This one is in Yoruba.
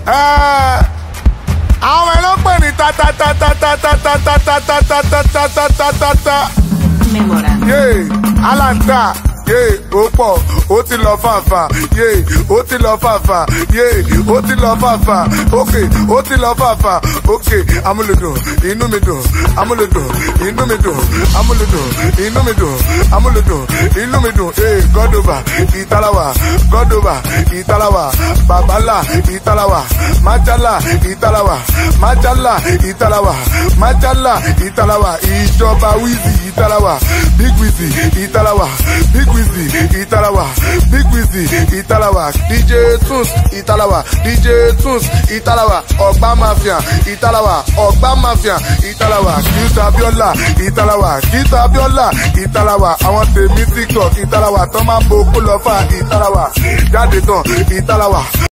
àwọn ẹ̀ ló pè ní ta. Alanta. Ó pọ̀, ó ti lọ fàfà, ó ti lọ fàfà, ó ti lọ fàfà, ó ti lọ fàfà, amúlùdùn, inú mi dùn, amúlùdùn, inú mi dùn, amúlùdùn, inú mi dùn, amúlùdùn, inú mi dùn, Gọ́dọ̀bà, Ìtàláwà, Gọ́dọ̀bà, Ìtàláwà, Bàbálà, Ìtàláwà, Májálà, Ìtàláwà, Májálà, Ìtàláwà, Májálà, Ìtàláwà, ìjọba Wizzy, Ìtàláwà, Big Wizzy, Ìtàláwà, Big Wizzy, Ìtàláwà, Big Wizzy, Ìtàláwà, DJ Tunes, Ìtàláwà, DJ Tunes, Ìtàláwà, Ọ̀gbá Mafia, Ìtàláwà, Ọ̀gbá Mafia, Ìtàláwà, Kizz Abiola, Ìtàláwà, Kizz Abiola, Ìtàláwà, àwọn tèmi TikTok, Ìtàláwà, tó máa ń bo kó lọ fà, Ìtàláwà, jáde tán, Ìtàláwà.